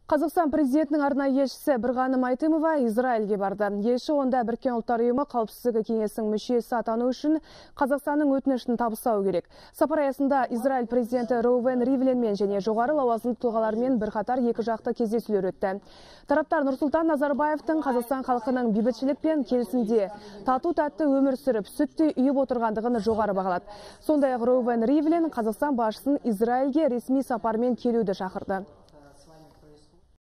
Қазақстан президентінің арнайы елшісі Бірғаным Айтымова Израильге барды. Елші онда Біріккен ұлттар ұйымы қауіпсіздігі кеңесінің мүшесі атану үшін Қазақстанның өтінішін табыстау керек. Сапар аясында Израиль президенті Роувен Ривленмен және жоғары лауазымды тұлғалармен бірқатар екі жақты кездесулер өтті. Тараптар Нұрсұлтан Назарбаевтың Қазақстан халқының бейбітшілік пен келісімде тату-тәтті өмір сүріп, сүттей үйіп отырғандығын жоғары бағалады. Сондай-ақ Роувен Ривлен Қазақстан басшысын Израильге ресми сапармен келуді шақырды.